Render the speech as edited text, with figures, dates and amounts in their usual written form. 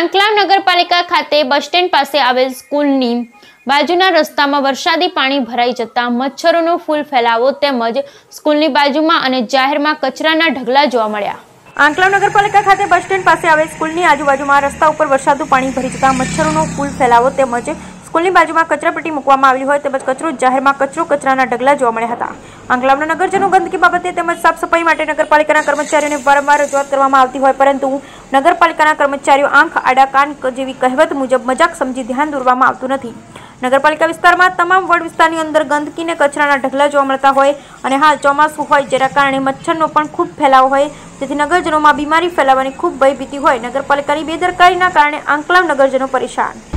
આંકલાવ નગરપાલિકા ખાતે bus stand પાસે આવેલ સ્કૂલની બાજુના રસ્તામાં વરસાદી પાણી ભરાઈ જતા મચ્છરોનો ફૂલ ફેલાવો તેમજ સ્કૂલની બાજુમાં અને જાહેરમાં કચરાના ઢગલા જોવા મળ્યા। આંકલાવ નગરપાલિકા ખાતે બસ સ્ટેન્ડ પાસે આવેલ સ્કૂલની આજુબાજુમાં રસ્તા ઉપર વરસાદનું પાણી ભરી જતા મચ્છરોનો ફૂલ ફેલાવો તેમજ સ્કૂલની બાજુમાં કચરાપેટી મૂકવામાં આવેલી હોય તેમજ જાહેરમાં કચરાના ઢગલા જોવા મળ્યા હતા। આંકલાવના નગરજનો ગંદકી બાબતે તેમજ સાફ સફાઈ માટે નગરપાલિકાના કર્મચારીઓને વારંવાર રજૂઆત કરવામાં આવતી હોય પરંતુ નગરપાલિકાના કર્મચારીઓ આંખ આડા કાન જેવી કહેવત મુજબ મજાક સમજી ધ્યાન દોરવામાં આવતું નથી। નગરપાલિકા વિસ્તારમાં તમામ વોર્ડ વિસ્તારની અંદર ગંદકીને કચરાના ઢગલા જોવા મળતા હોય અને હાલ ચોમાસું હોય જેના કારણે મચ્છરનો પણ ખૂબ ફેલાવો હોય જેથી નગરજનોમાં બીમારી ફેલાવાની ખૂબ ભયભીતિ હોય। નગરપાલિકાની બેદરકારીના કારણે આંકલાવ નગરજનો પરેશાન।